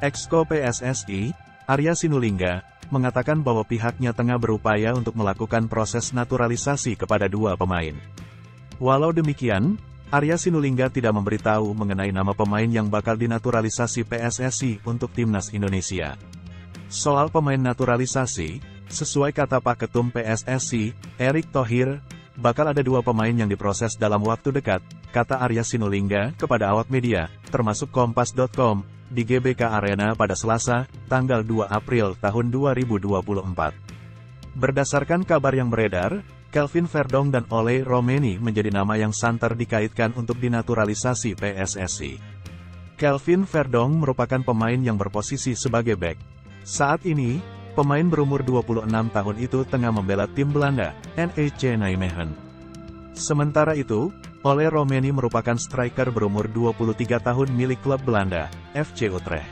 Exco PSSI, Arya Sinulinga, mengatakan bahwa pihaknya tengah berupaya untuk melakukan proses naturalisasi kepada dua pemain. Walau demikian, Arya Sinulinga tidak memberitahu mengenai nama pemain yang bakal dinaturalisasi PSSI untuk Timnas Indonesia. Soal pemain naturalisasi, sesuai kata Pak Ketum PSSI, Erick Thohir, bakal ada dua pemain yang diproses dalam waktu dekat, kata Arya Sinulinga kepada awak media, termasuk Kompas.com, di GBK Arena pada Selasa, tanggal 2 April tahun 2024. Berdasarkan kabar yang beredar, Kelvin Verdong dan Ole Romeni menjadi nama yang santer dikaitkan untuk dinaturalisasi PSSI. Kelvin Verdong merupakan pemain yang berposisi sebagai bek. Saat ini, pemain berumur 26 tahun itu tengah membela tim Belanda, NEC Nijmegen. Sementara itu, Ole Romeni merupakan striker berumur 23 tahun milik klub Belanda, FC Utrecht.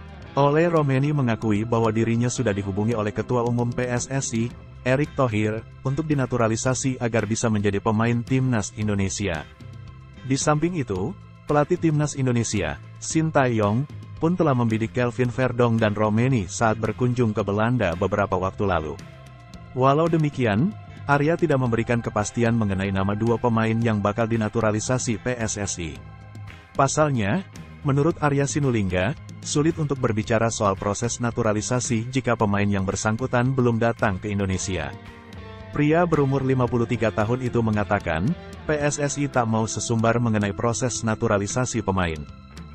Ole Romeni mengakui bahwa dirinya sudah dihubungi oleh Ketua Umum PSSI, Erick Thohir, untuk dinaturalisasi agar bisa menjadi pemain Timnas Indonesia. Di samping itu, pelatih Timnas Indonesia, Sintayong, pun telah membidik Kelvin Verdong dan Romeni saat berkunjung ke Belanda beberapa waktu lalu. Walau demikian, Arya tidak memberikan kepastian mengenai nama dua pemain yang bakal dinaturalisasi PSSI. Pasalnya, menurut Arya Sinulinga, sulit untuk berbicara soal proses naturalisasi jika pemain yang bersangkutan belum datang ke Indonesia. Pria berumur 53 tahun itu mengatakan, PSSI tak mau sesumbar mengenai proses naturalisasi pemain.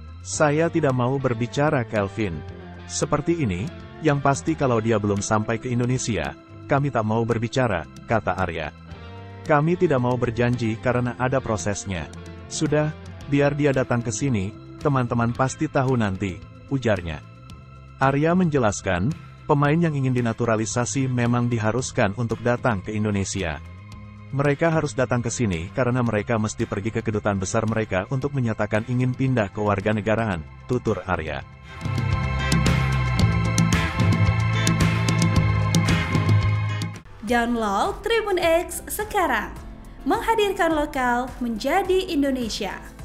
Saya tidak mau berbicara Kelvin. Seperti ini, yang pasti kalau dia belum sampai ke Indonesia, kami tak mau berbicara, kata Arya. Kami tidak mau berjanji karena ada prosesnya. Sudah, biar dia datang ke sini, teman-teman pasti tahu nanti, ujarnya. Arya menjelaskan, pemain yang ingin dinaturalisasi memang diharuskan untuk datang ke Indonesia. Mereka harus datang ke sini karena mereka mesti pergi ke kedutaan besar mereka untuk menyatakan ingin pindah ke warganegaraan, tutur Arya. Download Tribun X sekarang, menghadirkan lokal menjadi Indonesia.